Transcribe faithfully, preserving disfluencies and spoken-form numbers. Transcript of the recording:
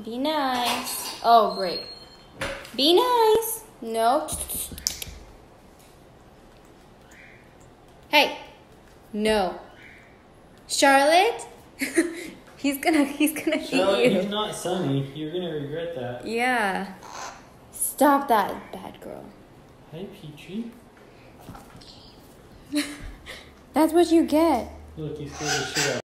Be nice. Oh, break. Be nice. No. Hey. No. Charlotte? he's gonna he's gonna Charlotte, eat you. he's not Sunny. You're gonna regret that. Yeah. Stop that, bad girl. Hey, Peatry. That's what you get. Look, he scared the shit out.